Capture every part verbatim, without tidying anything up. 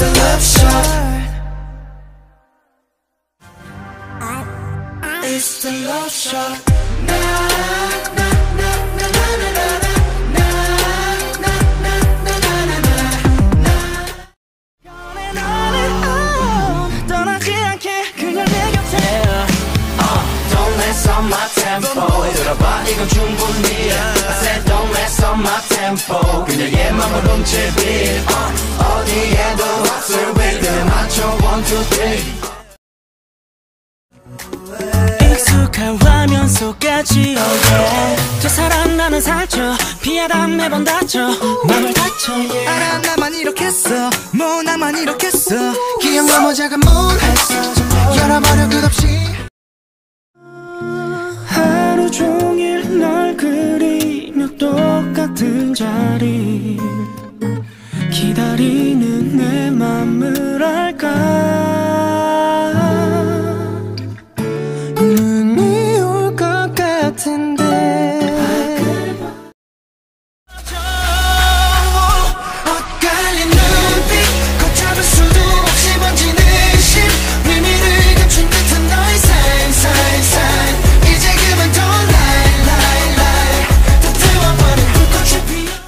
the love shot. It's the love shot. Na na na na na na na na na na na na na. Going on and on, 떠나지 않게 그녀 내 곁에. Don't mess up my tempo. 들어봐 이건 충분히. I said don't mess up my tempo. 그녀의 맘을 훔칠 beat. 어디에도 없을 rhythm 맞춰 one two three. 익숙한 화면 속까지 oh yeah. 저 사람 나는 살쪄 피하다 매번 다쳐 맘을 다쳐 yeah. 알아 나만 이렇게 했어 뭐 나만 이렇게 했어 기억 너머 작은 문 했어 열어버려 끝없이 하루 종일 널 그리며 똑같은 자리 기다리는 내 맘을 알까 눈이 올 것 같은데 엇갈린 눈빛 걷잡을 수도 없이 번지는 심 비밀을 감춘 듯한 너의 sign sign sign 이제 그만 don't lie lie lie 다 태워버린 불꽃이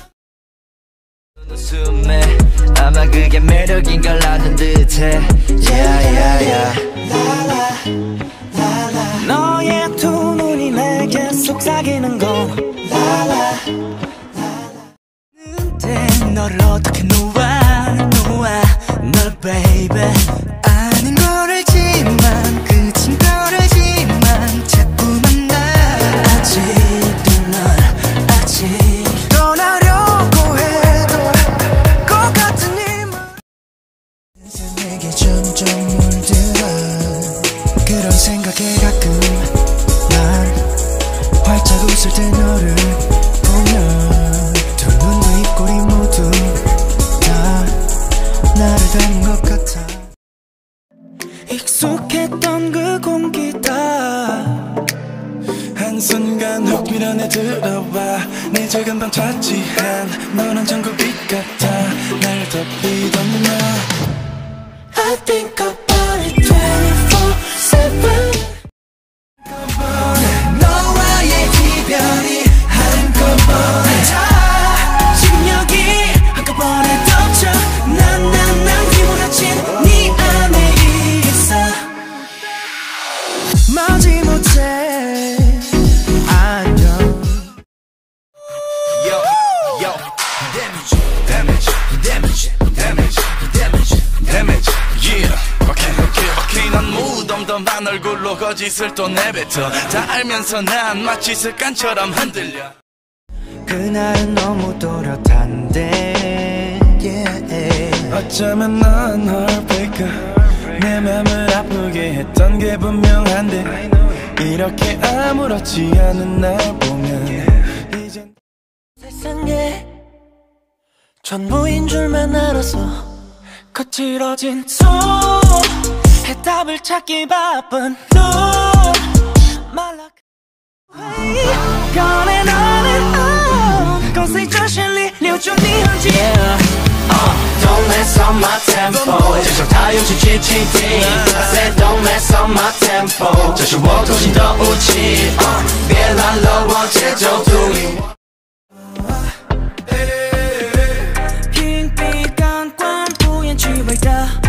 피어 숨에 아마 그게 매력인 걸 아는 듯해 yeah yeah yeah 너의 두 눈이 내게 속삭이는 건 라라 근데 너를 어떻게 놓아 놓아 널 baby 아닌 걸 알지만 끝인 걸 알지만 자꾸만 나 아직도 널 아직 떠나려고 해도 것 같은 힘은 내게 점점 물들어 그런 생각에 가끔 난 활짝 웃을 때 너를 보면 두 눈도 입꼬리 모두 다 나를 닮은 것 같아 익숙했던 그 공기다 한순간 훅 밀어내 들어와 내 작은 방 차지한 너란 전구빛 같아 날 덮이던 너 I think about it twenty-four seven 너와의 이별이 한꺼번에 다 지금 여기 한꺼번에 덮쳐 난 난 난 휘몰아친 네 안에 있어 마지못해 안녕 Yo yo damage damage damage damage damage damage yeah okay okay okay 난 무덤덤한 얼굴로 거짓을 또 내뱉어 다 알면서 난 마치 습관처럼 흔들려 그날은 너무 또렷한데 yeah. 어쩌면 넌 heartbreaker 내 맘을 아프게 했던 게 분명한데 이렇게 아무렇지 않은 날 보면 이젠 세상에 전부인 줄만 알아서 거칠어진 손 해답을 찾기 바쁜 너 말라 Gone and on and on 共随着旋律留住你痕迹 Yeah Don't mess up my tempo 接受它用尽去倾听 I said don't mess up my tempo 这是我偷心的武器别乱了我节奏独立屏蔽感官不言去味的